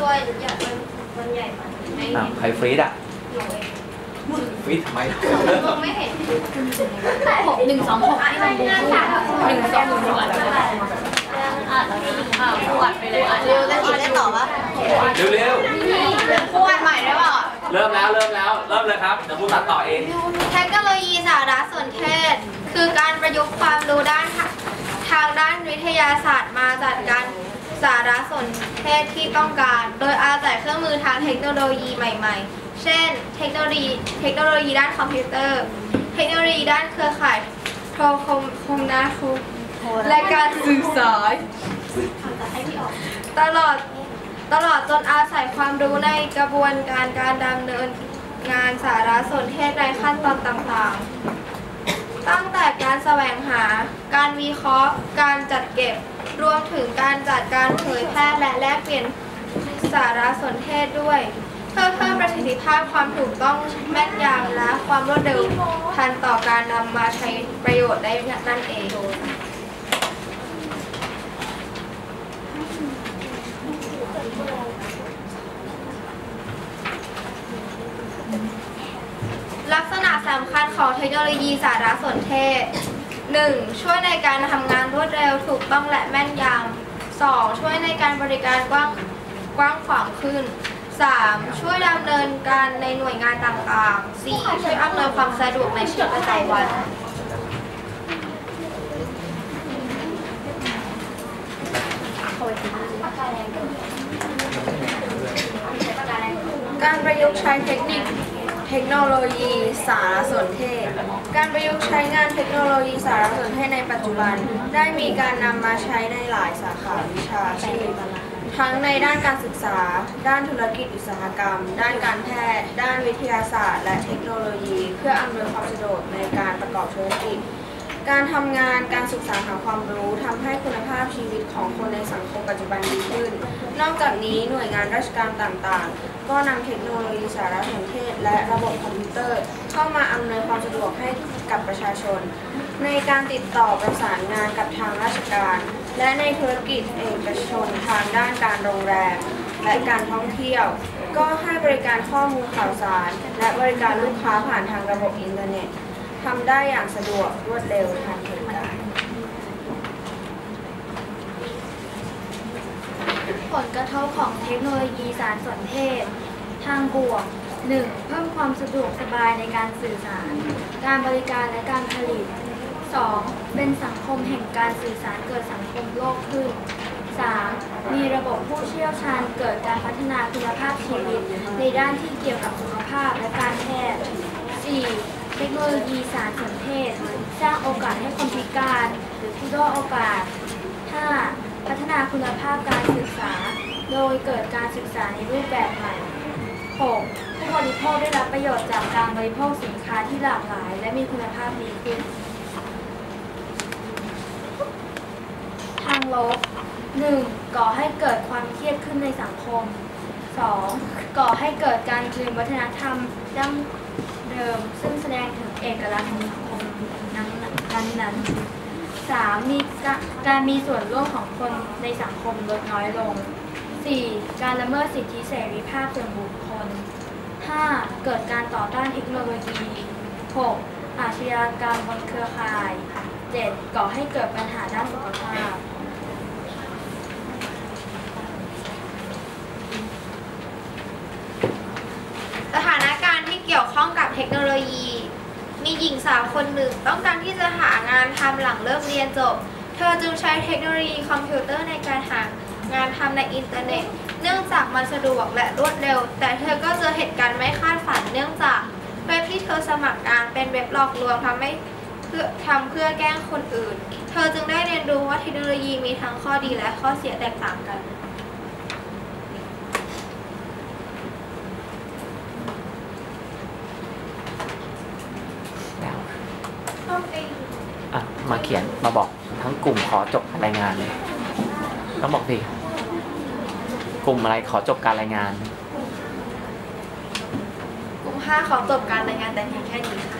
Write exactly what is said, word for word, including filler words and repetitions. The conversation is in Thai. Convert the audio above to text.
ตัวใหญ่มันใหญ่ไปอ่ะใครฟรีดอ่ะฟรีดทำไมมองไม่เห็นหกหนึ่งสองหกที่มันบูบูหนึ่งสองหนึ่งอ่ะอ่ะอ่ะปวดไปเลยเร็วได้อีกได้ต่อปะเร็วเร็วปวดใหม่ได้ป่ะเริ่มแล้วเริ่มแล้วเริ่มเลยครับเดี๋ยวพูดตัดต่อเองเทคโนโลยีสารสนเทศคือการประยุกต์ความรู้ด้านทางด้านวิทยาศาสตร์มาจัดการสารสนเทศที่ต้องการโดยอาศัยเครื่องมือทางเทคโนโลยีใหม่ๆเช่นเทคโนโลยีเทคโนโลยีด้านคอมพิวเตอร์เทคโนโลยีด้านเครือข่ายโทรคมคมนาคมและการสื่อสารตลอดตลอดจนอาศัยความรู้ในกระบวนการการดำเนินงานสารสนเทศในขั้นตอนต่างๆตั้งแต่การแสวงหาการวิเคราะห์การจัดเก็บรวมถึงการจัดการเผยแพร่และแลกเปลี่ยนสารสนเทศด้วยเพื่อเพิ่มประสิทธิภาพความถูกต้องแม่นยำและความรวดเร็วทันต่อการนำมาใช้ประโยชน์ได้นั่นเองลักษณะสำคัญของเทคโนโลยีสารสนเทศ หนึ่ง. ช่วยในการทำงานรวดเร็วถูกต้องและแม่นยำ สอง. ช่วยในการบริการกว้างกว้างขวางขึ้น สาม. ช่วยดำเนินการในหน่วยงานต่างๆ สี่. ช่วยอำนวยความสะดวกในชีวิตประจำวันการประยุกต์ใช้เทคนิคเทคโนโลยีสารสนเทศการประยุกต์ใช้งานเทคโนโลยีสารสนเทศในปัจจุบันได้มีการนำมาใช้ในหลายสาขาวิชาชีพทั้งในด้านการศึกษาด้านธุรกิจอุตสาหกรรมด้านการแพทย์ด้านวิทยาศาสตร์และเทคโนโลยีเพื่ออำนวยความสะดวกในการประกอบธุรกิจการทำงานการศึกษาหาความรู้ทำให้คุณภาพชีวิตของคนในสังคมปัจจุบันดีขึ้นนอกจากนี้หน่วยงานราชการต่างๆก็นำเทคโนโลยีสารสนเทศและระบบคอมพิวเตอร์เข้ามาอำนวยความสะดวกให้กับประชาชนในการติดต่อประสานงานกับทางราชการและในธุรกิจเอกชนทางด้านการโรงแรมและการท่องเที่ยวก็ให้บริการข้อมูลข่าวสารและบริการลูกค้าผ่านทางระบบอินเทอร์เน็ตทำได้อย่างสะดวกรวดเร็วทันเหตุการณ์ผลกระทบของเทคโนโลยีสารสนเทศทางบวก หนึ่ง. เพิ่มความสะดวกสบายในการสื่อสารการบริการและการผลิต สอง. เป็นสังคมแห่งการสื่อสารเกิดสังคมโลกขึ้น สาม. มีระบบผู้เชี่ยวชาญเกิดการพัฒนาคุณภาพชีวิตในด้านที่เกี่ยวกับสุขภาพและการแพทย์ สี่. เทคโนโลยีสารสนเทศสร้างโอกาสให้คนพิการหรือผู้ด้อยโอกาส ห้า. พัฒนาคุณภาพการศึกษาโดยเกิดการศึกษาในรูปแบบใหม่ หก. ผู้บริโภคได้รับประโยชน์จากการบริโภคสินค้าที่หลากหลายและมีคุณภาพดีขึ้นทางลบ หนึ่ง. ก่อให้เกิดความเครียดขึ้นในสังคม สอง. ก่อให้เกิดการลืมวัฒนธรรมดั้งเดิมซึ่งแสดงถึงเอกลักษณ์ของสังคมนั้นๆ สาม. มีการมีส่วนร่วมของคนในสังคมลดน้อยลง สี่. การละเมิดสิทธิเสรีภาพส่วนบุคคล ห้า. เกิดการต่อต้านเทคโนโลยี หก. อาชญากรรมบนเครือข่าย เจ็ด. ก่อให้เกิดปัญหาด้านสุขภาพสถานการณ์ที่เกี่ยวข้องกับเทคโนโลยีมีหญิงสาวคนหนึ่งต้องการที่จะหางานทำหลังเลิกเรียนจบเธอจึงใช้เทคโนโลยีคอมพิวเตอร์ในการหางานทำในอินเทอร์เน็ตเนื่องจากมันสะดวกและรวดเร็วแต่เธอก็เจอเหตุการณ์ไม่คาดฝันเนื่องจากเว็บที่เธอสมัครงานเป็นเว็บหลอกลวงทำให้เพื่อทำเพื่อแกล้งคนอื่นเธอจึงได้เรียนรู้ว่าเทคโนโลยีมีทั้งข้อดีและข้อเสียแตกต่างกันอ่ะมาเขียนมาบอกทั้งกลุ่มขอจบการรายงานเลยต้องบอกดิกลุ่มอะไรขอจบการรายงานกลุ่มห้าขอจบการรายงานแต่เพียงแค่นี้ค่ะ